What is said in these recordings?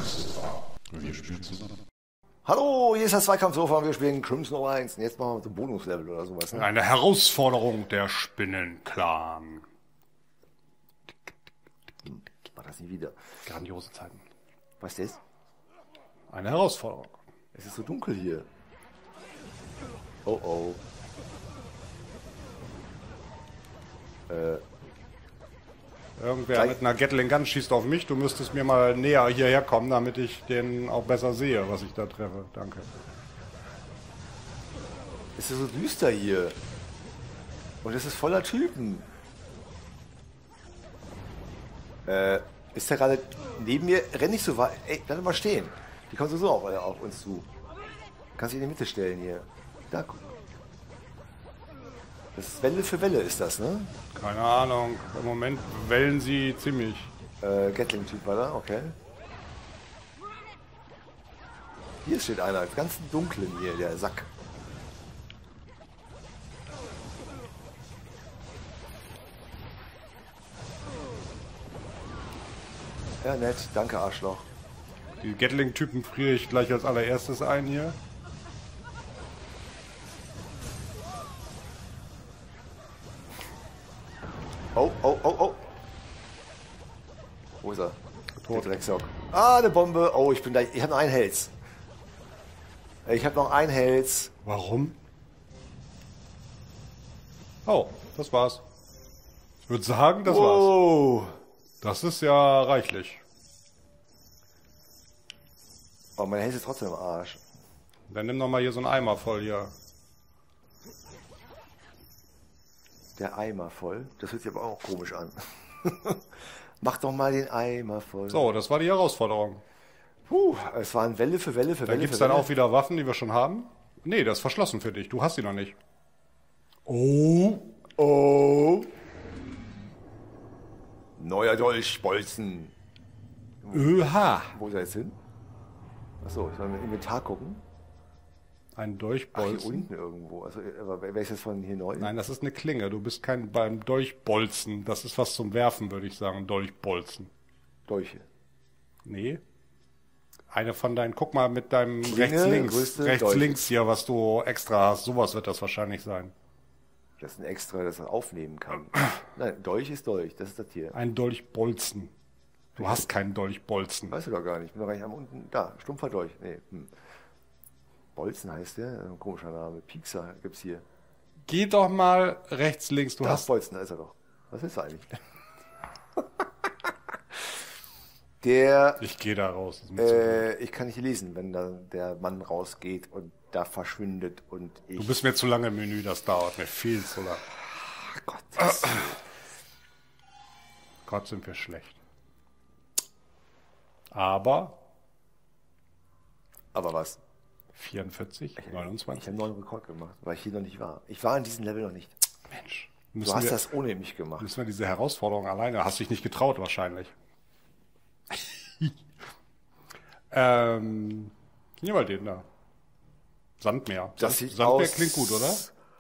Wir spielen zusammen. Hallo, hier ist das Zweikampfsofa und wir spielen Crimson Alliance. Und jetzt machen wir so ein Bonuslevel oder sowas. Ne? Eine Herausforderung der Spinnenclan. Mach das nie wieder. Grandiose Zeiten. Was ist das? Eine Herausforderung. Es ist so dunkel hier. Oh oh. Irgendwer mit einer Gatling Gun schießt auf mich. Du müsstest mir mal näher hierher kommen, damit ich den auch besser sehe, was ich da treffe. Danke. Es ist so düster hier. Und es ist voller Typen. Ist der gerade neben mir? Renn nicht so weit. Ey, bleib mal stehen. Die kommen sowieso auf uns zu. Kannst dich in die Mitte stellen hier. Da, guck. Das ist Welle für Welle, ist das, ne? Keine Ahnung. Im Moment wellen sie ziemlich. Gatling-Typ war da, okay. Hier steht einer, ganz dunklen hier, der Sack. Ja, nett, danke, Arschloch. Die Gatling-Typen friere ich gleich als allererstes ein hier. Oh, oh, oh, oh. Wo ist er? Tot. Der Drecksack. Ah, eine Bombe. Oh, ich bin da. Ich habe noch einen Hels. Ich habe noch einen Hels. Warum? Oh, das war's. Ich würde sagen, das war's. Oh. Das ist ja reichlich. Oh, mein Hels ist trotzdem im Arsch. Dann nimm noch mal hier so einen Eimer voll hier. Der Eimer voll. Das hört sich aber auch komisch an. Mach doch mal den Eimer voll. So, das war die Herausforderung. Puh, es waren Welle für Welle für Dann Welle. gibt's für dann Welle. auch wieder Waffen, die wir schon haben? Nee, das ist verschlossen für dich. Du hast sie noch nicht. Oh. Oh. Neuer Dolchbolzen. Öha. Wo ist er jetzt hin? Achso, ich soll im Inventar gucken. Ein Ach, hier Dolchbolzen. unten irgendwo. Also, aber wer ist jetzt von hier neu? Nein, das ist eine Klinge. Du bist kein beim Dolchbolzen. Das ist was zum Werfen, würde ich sagen. Dolchbolzen. Dolche. Nee. Eine von deinen, guck mal mit deinem Klinge, rechts-links. größte Rechts-links hier, was du extra hast. Sowas wird das wahrscheinlich sein. Das ist ein extra, das er aufnehmen kann. Nein, Dolch ist Dolch. Das ist das hier. Ein Dolchbolzen. Du hast keinen Dolchbolzen. Weißt du doch gar nicht. Ich bin doch gar nicht am unten. Da, stumpfer Dolch. Nee. Bolzen heißt der. Ein komischer Name. Piekser gibt's hier. Geh doch mal rechts-links. Du Da, hast. Bolzen, da ist er doch. Was ist er eigentlich? Der. Ich gehe da raus. Das ist mir zu blöd. Ich kann nicht lesen, wenn da der Mann rausgeht und da verschwindet und ich. Du bist mir zu lange im Menü, das dauert mir viel zu lang. Ach Gott. Gott, sind wir schlecht. Aber was? 44, Ich 29. habe einen neuen Rekord gemacht, weil ich hier noch nicht war. Ich war in diesem Level noch nicht. Mensch. Du hast das ohne mich gemacht. Müssen wir diese Herausforderung alleine? Hast dich nicht getraut wahrscheinlich. Nehmen wir den da. Sandmeer. Das sieht Sandmeer aus. klingt gut, oder?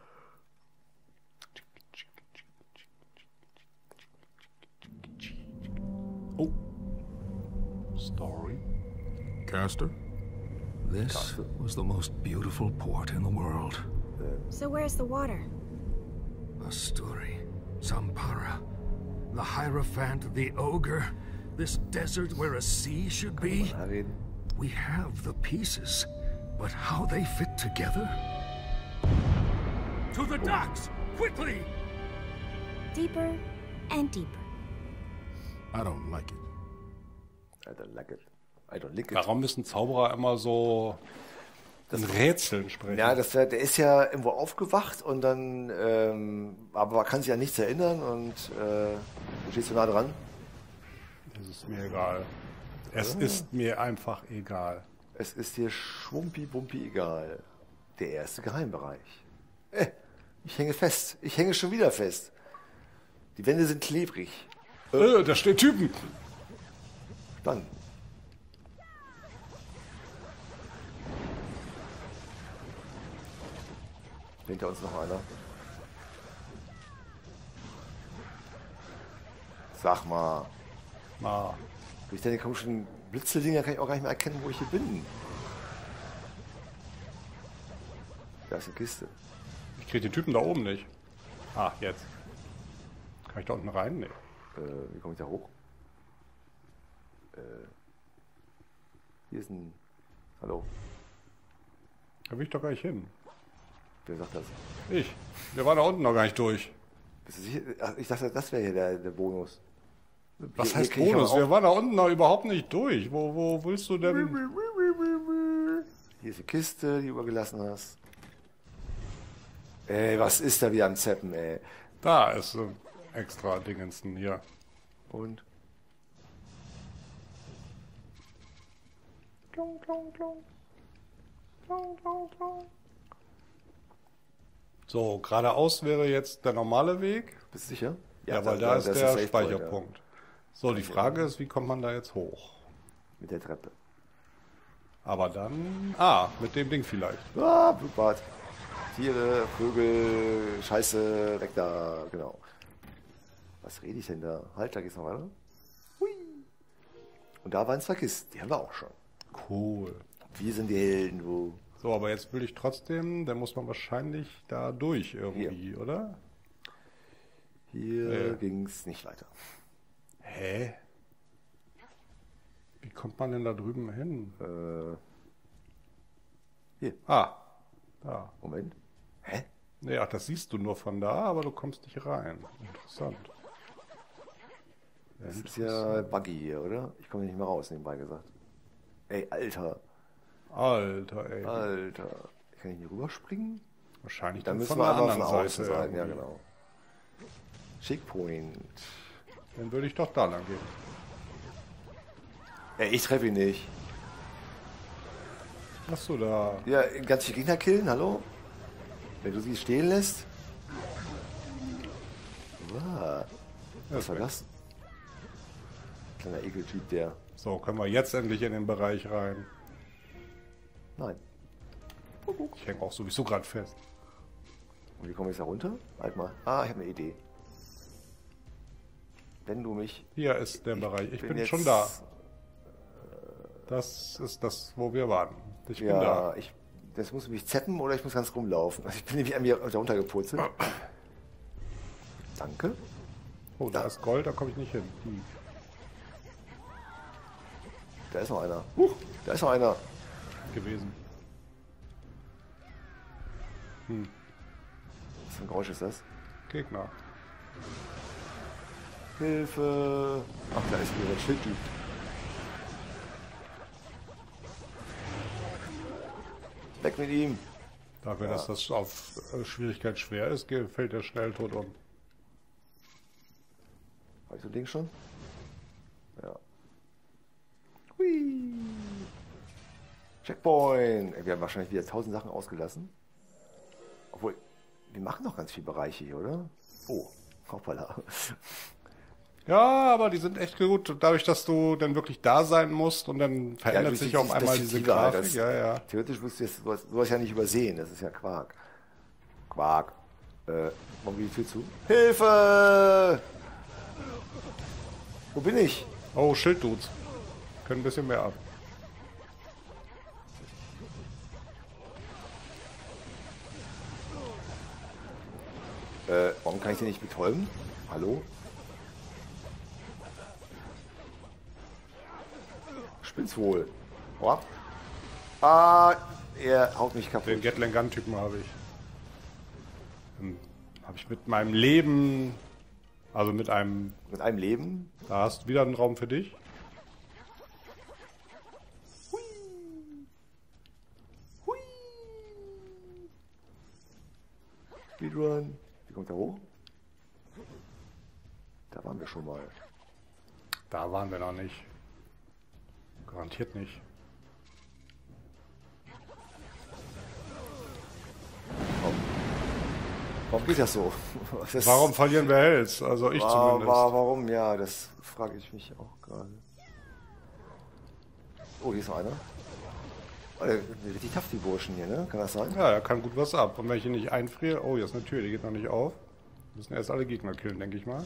Oh. Story. Caster? This was the most beautiful port in the world. So where's the water? Asturi, Sampara, the Hierophant, the Ogre, this desert where a sea should be. Mal reden. We have the pieces, but how they fit together? To the docks! Quickly! Deeper and deeper. I don't like it. I don't like it. I don't like it. Warum müssen Zauberer immer so in Rätseln sprechen? Ja, der ist ja irgendwo aufgewacht und dann, aber man kann sich an nichts erinnern und du stehst so nah dran. Das ist mir egal. Es ist mir einfach egal. Es ist dir schwumpi-bumpi egal. Der erste Geheimbereich. Ich hänge fest. Ich hänge schon wieder fest. Die Wände sind klebrig. Da stehen Typen. Spannend. Hinter uns noch einer. Sag mal. Ah, Durch deine komischen Blitzeldinger kann ich auch gar nicht mehr erkennen, wo ich hier bin. Da ist eine Kiste. Ich krieg den Typen da oben nicht. Ah, jetzt. Kann ich da unten rein? Nee. Wie komme ich da hoch? Hier ist ein... Hallo? Da will ich doch gar nicht hin. Wer sagt das? Ich. Wir waren da unten noch gar nicht durch. Bist du sicher? Ach, ich dachte, das wäre hier der Bonus. Was Hier heißt krieg ich Bonus? aber Wir waren da unten noch überhaupt nicht durch. Wo willst du denn? Hier ist die Kiste, die du übergelassen hast. Ey, was ist da wieder am Zeppen, ey? Da ist so extra Dingensen hier. Und? Klong, klong, klong. Klong, klong, klong. So, geradeaus wäre jetzt der normale Weg. Bist du sicher? Ja, weil da ist der Safe Point, Speicherpunkt. So, die Frage ist, wie kommt man da jetzt hoch? ja. Mit der Treppe. Aber dann... Ah, mit dem Ding vielleicht. Ah, Blutbad. Tiere, Vögel, Scheiße, weg da, genau. Was rede ich denn da? Halt, da geht's noch weiter. Hui. Und da waren 2 Kisten, die haben wir auch schon. Cool. Wir sind die Helden, wo... So, aber jetzt will ich trotzdem, dann muss man wahrscheinlich da durch irgendwie, oder? Hier ging's nicht weiter. Hä? Wie kommt man denn da drüben hin? Hier. Ah, da. Moment. Hä? Nee, ach, das siehst du nur von da, aber du kommst nicht rein. Interessant. Das ist ja buggy hier, oder? Ich komme nicht mehr raus, nebenbei gesagt. Ey, Alter. Alter, ey. Alter. Kann ich hier rüberspringen? Wahrscheinlich Dann dann müssen von wir der einmal anderen von außen Seite. sein, ja genau. Checkpoint. Dann würde ich doch da lang gehen. Ey, ich treffe ihn nicht. Hast du da? Ja, ganz viele Gegner killen, hallo? Wenn du sie stehen lässt? Wow. Was war das? Kleiner Ekeltyp, der... So, können wir jetzt endlich in den Bereich rein. Nein. Ich hänge auch sowieso gerade fest. Und wie komme ich da runter? Halt mal. Ah, ich habe eine Idee. Wenn du mich... Hier ist der Bereich. Ich bin jetzt- schon da. Das ist das, wo wir waren. Ich bin Ja, da. das muss mich zeppen oder ich muss ganz rumlaufen. Also ich bin nämlich an mir runtergepurzelt. Danke. Oh, da ist Gold, da komme ich nicht hin. Da ist noch einer. Da ist noch einer. Gewesen. Was für ein Geräusch ist das? Gegner. Hilfe! Ach, da ist wieder ein Schildtyp. Weg mit ihm! Dafür, dass das auf Schwierigkeit schwer ist, fällt er schnell tot um. Habe ich so ein Ding schon? Ja. Hui! Checkpoint! Ey, wir haben wahrscheinlich wieder 1000 Sachen ausgelassen. Obwohl, wir machen noch ganz viele Bereiche hier, oder? Oh, hoppala. Ja, aber die sind echt gut, dadurch, dass du dann wirklich da sein musst und dann verändert durch sich die auf einmal diese Perspektive halt, Grafik. Ja, ja. Theoretisch wirst du jetzt sowas ja nicht übersehen, das ist ja Quark. Quark. Warum geht die Tür zu? Hilfe! Wo bin ich? Oh, Schilddudes. Können ein bisschen mehr ab. Warum kann ich den nicht betäuben? Hallo? Spinn's wohl. Oh. Ah, er haut mich Den kaputt. Gatling Gun Typen habe ich. Dann habe ich mit meinem Leben, also mit einem, Mit einem Leben. da hast du wieder einen Raum für dich. Hui. Speedrun. Wie kommt er hoch? Da waren wir schon mal. Da waren wir noch nicht. Garantiert nicht. Warum geht das so? Das Warum verlieren wir Hells? Also ich zumindest. Warum? Ja, das frage ich mich auch gerade. Oh, hier ist noch einer. Oh, richtig tough, die Burschen hier, ne? Kann das sein? Ja, er kann gut was ab. Und wenn ich ihn nicht einfriere... Oh, hier ist eine Tür, die geht noch nicht auf. Wir müssen erst alle Gegner killen, denke ich mal.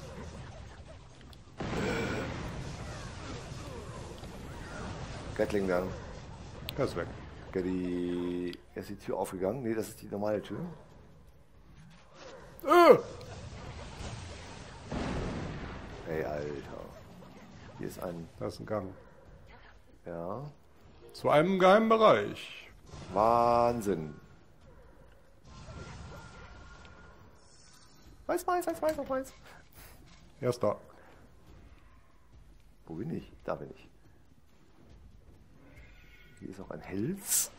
Gatling da. Der ist weg. Ist die Tür aufgegangen? Nee, das ist die normale Tür. Ey, Alter. Hier ist ein... Da ist ein Gang. Ja. Zu einem geheimen Bereich. Wahnsinn. Weiß. Erster. Wo bin ich? Da bin ich. Hier ist auch ein Hels.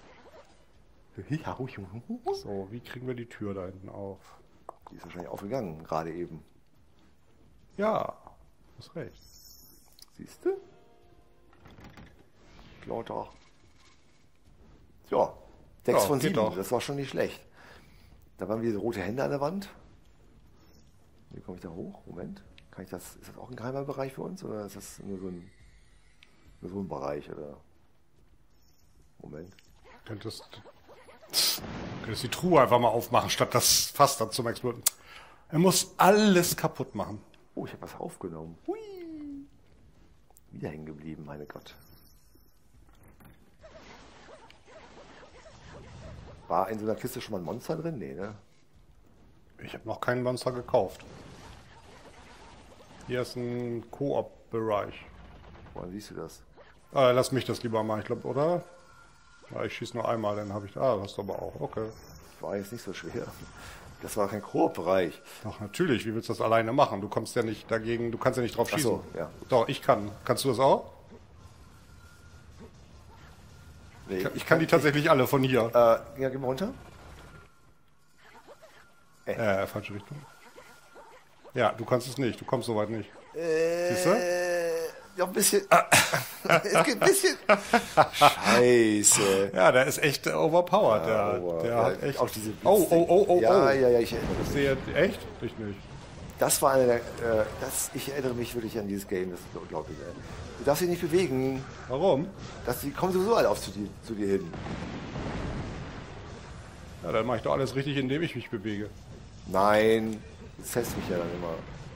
So, wie kriegen wir die Tür da hinten auf? Die ist wahrscheinlich aufgegangen, gerade eben. Ja, hast recht. Siehst du? Lauter. Ja, 6 Ja, von geht 7. doch. Das war schon nicht schlecht. Da waren wieder rote Hände an der Wand. Wie komme ich da hoch? Moment. Kann ich das? Ist das auch ein geheimer Bereich für uns? Oder ist das nur so ein Bereich? Oder? Moment. Könntest die Truhe einfach mal aufmachen, statt das Fass dann zum Explodieren. Er muss alles kaputt machen. Oh, ich habe was aufgenommen. Hui. Wieder hängen geblieben, meine Gott. War in so einer Kiste schon mal ein Monster drin? Nee, ne? Ich habe noch keinen Monster gekauft. Hier ist ein Koop-Bereich. Woran siehst du das? Lass mich das lieber mal, ich glaube, oder? Ja, ich schieße nur einmal, dann habe ich... Ah, das hast du aber auch, okay. War jetzt nicht so schwer. Das war kein Koop-Bereich. Doch, natürlich, wie willst du das alleine machen? Du kommst ja nicht dagegen, du kannst ja nicht drauf Ach schießen. so, ja. Doch, ich kann. Kannst du das auch? Nee, Ich kann die tatsächlich alle von hier. Ja, geh mal runter. Falsche Richtung. Ja, du kannst es nicht, du kommst soweit nicht. Siehst du? Noch ein bisschen. Es geht ein bisschen. Scheiße. Ja, der ist echt overpowered. Der hat echt... Auch diese Oh. Ja, ich erinnere Ich mich. sehe... Echt? Ich nicht. Das war eine der. Ich erinnere mich wirklich an dieses Game. Das ist unglaublich, ey. Du darfst dich nicht bewegen. Warum? Die kommen sowieso alle zu dir hin. Ja, dann mache ich doch alles richtig, indem ich mich bewege. Nein. Das test mich ja dann immer.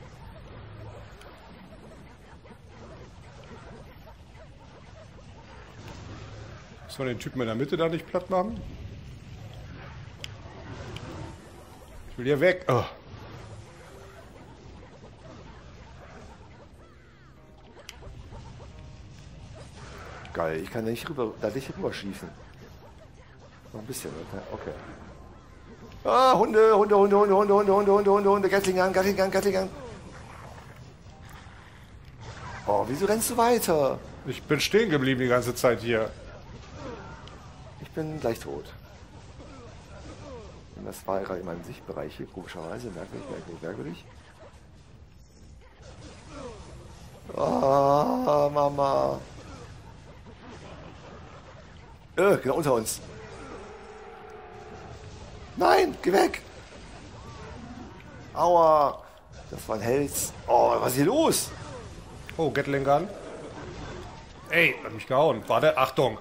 Müssen wir den Typen in der Mitte da nicht platt machen? Ich will hier weg. Oh. Geil, ich kann nicht rüber schießen. Noch ein bisschen, okay. Ah, Hunde, Gatling an. Oh, wieso rennst du weiter? Ich bin stehen geblieben die ganze Zeit hier. Ich bin gleich tot. Und das war gerade in meinem Sichtbereich hier, komischerweise. Merkwürdig. Ah, Mama. Genau unter uns. Nein, geh weg. Aua. Das war ein Hels. Oh, was ist hier los? Oh, Gatling Gun. Ey, hat mich gehauen. Warte, Achtung.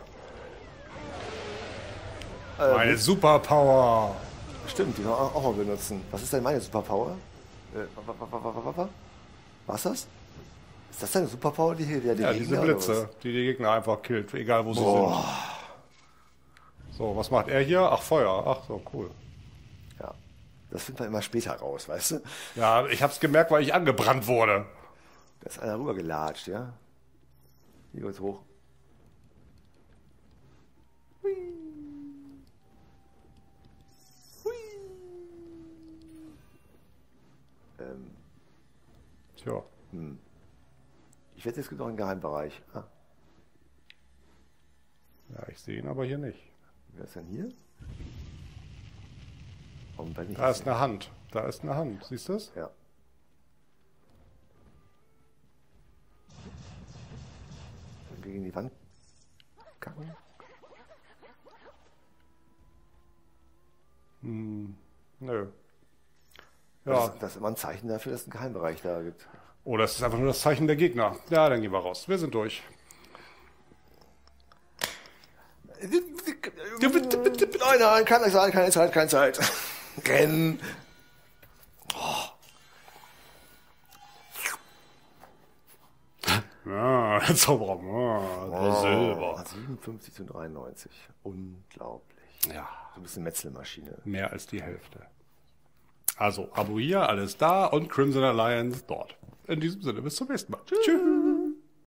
Meine Superpower. Stimmt, die wir auch mal benutzen. Was ist denn meine Superpower? Was ist das? Ist das deine Superpower, die hier der Ja, diese Blitze, die Gegner einfach killt, egal wo sie sind. So, was macht er hier? Ach, Feuer. Ach so, cool. Ja, das findet man immer später raus, weißt du? Ja, ich hab's gemerkt, weil ich angebrannt wurde. Da ist einer rübergelatscht, ja? Hier geht's hoch. Hui. Tja. Ich wette, es gibt noch einen Geheimbereich. Ah, Ja, ich sehe ihn aber hier nicht. wer ist denn hier? Warum bin ich Da ist eine Hand. Da ist eine Hand. Siehst du das? Ja. Gegen die Wand kacken? Nö. Ja. Das ist immer ein Zeichen dafür, dass es einen Geheimbereich da gibt. Oh, das ist einfach nur das Zeichen der Gegner. Ja, dann gehen wir raus. Wir sind durch. Nein, keine Zeit. Rennen. Ja. der Zauberer. Der Silber. 57 zu 93. Unglaublich. Ja. So ein bisschen Metzelmaschine. Mehr als die Hälfte. Also, Abo hier, alles da und Crimson Alliance dort. In diesem Sinne, bis zum nächsten Mal. Tschüss.